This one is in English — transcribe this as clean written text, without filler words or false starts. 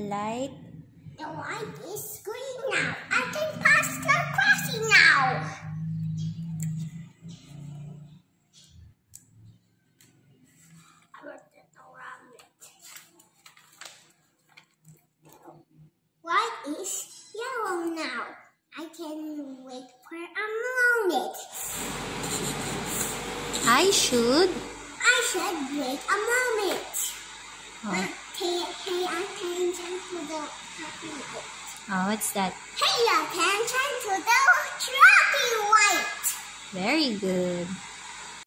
light? The light is green now. I can pass the crossing now. I will get around it. Light is yellow now. I can wait for a moment. I should wait a moment. Oh. Pay attention to the traffic light. Oh, what's that? Pay attention to the traffic light. Very good.